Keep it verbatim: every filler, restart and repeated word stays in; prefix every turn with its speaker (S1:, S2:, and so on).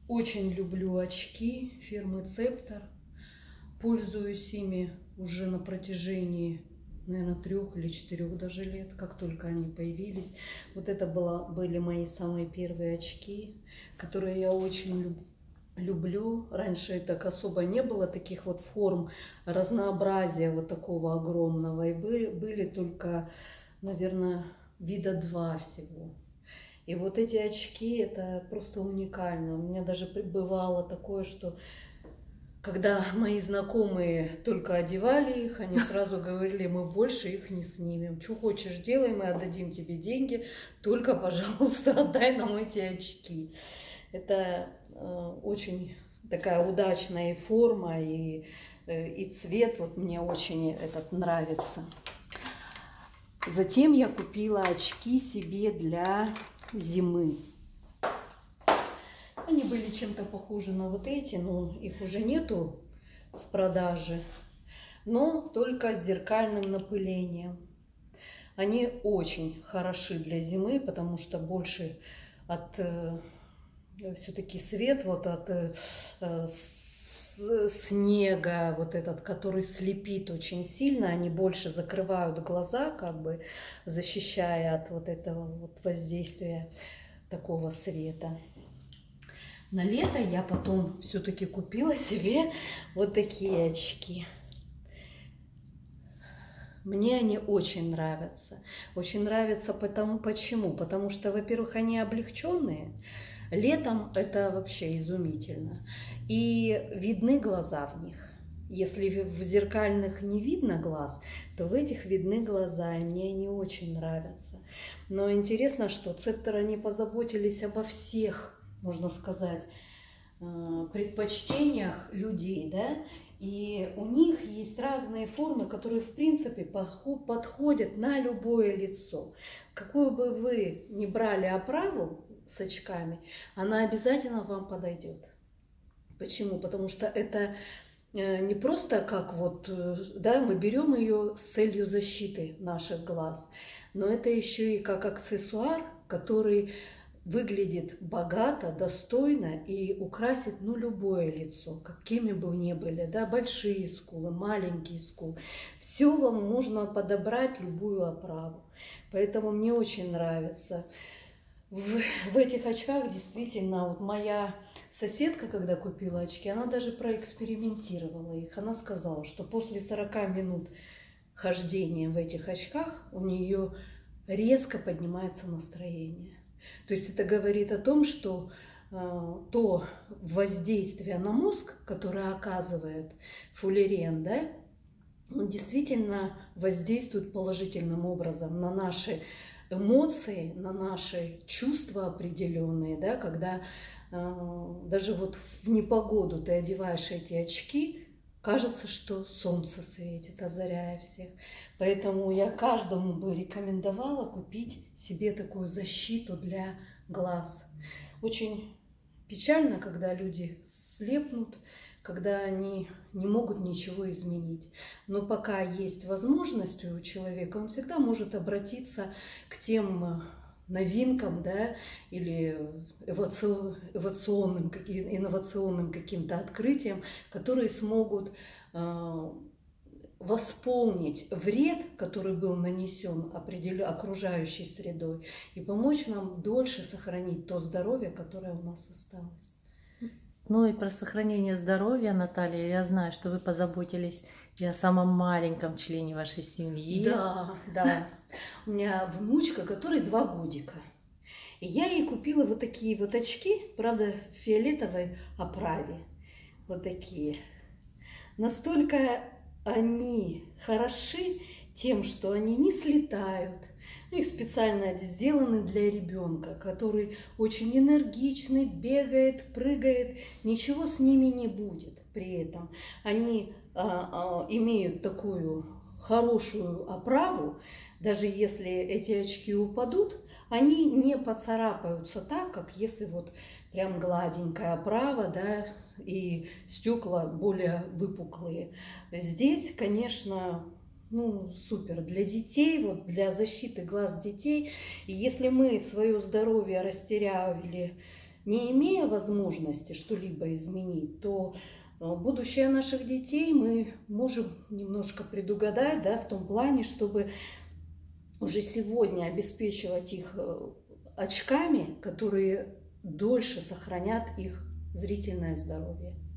S1: Очень люблю очки фирмы Цептор. Пользуюсь ими уже на протяжении, наверное, трех или четырех даже лет, как только они появились. Вот это было, были мои самые первые очки, которые я очень люб, люблю. Раньше так особо не было таких вот форм, разнообразия вот такого огромного. И были, были только, наверное, вида два всего. И вот эти очки, это просто уникально. У меня даже бывало такое, что когда мои знакомые только одевали их, они сразу говорили: мы больше их не снимем. Что хочешь делай, мы отдадим тебе деньги, только, пожалуйста, отдай нам эти очки. Это э, очень такая удачная и форма, и, э, и цвет. Вот мне очень этот нравится. Затем я купила очки себе для зимы. Они были чем-то похожи на вот эти, но их уже нету в продаже, но только с зеркальным напылением. Они очень хороши для зимы, потому что больше от э, все-таки свет вот от э, с, снега, вот этот, который слепит очень сильно, они больше закрывают глаза, как бы защищая от вот этого вот воздействия такого света. На лето я потом все-таки купила себе вот такие очки. Мне они очень нравятся. Очень нравятся потому, почему? Потому что, во-первых, они облегченные. Летом это вообще изумительно. И видны глаза в них. Если в зеркальных не видно глаз, то в этих видны глаза, и мне они очень нравятся. Но интересно, что Цептор, они позаботились обо всех, можно сказать, предпочтениях людей, да, и у них есть разные формы, которые, в принципе, подходят на любое лицо. Какую бы вы ни брали оправу с очками, она обязательно вам подойдет. Почему? Потому что это не просто как вот, да, мы берем ее с целью защиты наших глаз, но это еще и как аксессуар, который выглядит богато, достойно и украсит, ну, любое лицо, какими бы ни были, да, большие скулы, маленькие скулы. Все вам можно подобрать, любую оправу. Поэтому мне очень нравится. В, в этих очках действительно, вот моя соседка, когда купила очки, она даже проэкспериментировала их. Она сказала, что после сорока минут хождения в этих очках у нее резко поднимается настроение. То есть это говорит о том, что э, то воздействие на мозг, которое оказывает фуллерен, да, он действительно воздействует положительным образом на наши эмоции, на наши чувства определенные, да, когда э, даже вот в непогоду ты одеваешь эти очки, кажется, что солнце светит, озаряя всех. Поэтому я каждому бы рекомендовала купить себе такую защиту для глаз. Очень печально, когда люди слепнут, когда они не могут ничего изменить. Но пока есть возможность у человека, он всегда может обратиться к тем новинкам, да, или инновационным, инновационным каким-то открытиям, которые смогут э, восполнить вред, который был нанесен окружающей средой, и помочь нам дольше сохранить то здоровье, которое у нас осталось.
S2: Ну и про сохранение здоровья, Наталья, я знаю, что вы позаботились и о самом маленьком члене вашей семьи.
S1: Да, да. У меня внучка, которой два годика. И я ей купила вот такие вот очки, правда, в фиолетовой оправе. Вот такие. Настолько они хороши тем, что они не слетают. Их специально сделаны для ребенка, который очень энергичный, бегает, прыгает. Ничего с ними не будет при этом. Они а, а, имеют такую хорошую оправу. Даже если эти очки упадут, они не поцарапаются так, как если вот прям гладенькая оправа, да, и стекла более выпуклые. Здесь, конечно, ну, супер для детей, вот для защиты глаз детей. И если мы свое здоровье растеряли не имея возможности что-либо изменить, то будущее наших детей мы можем немножко предугадать, да, в том плане, чтобы уже сегодня обеспечивать их очками, которые дольше сохранят их зрительное здоровье.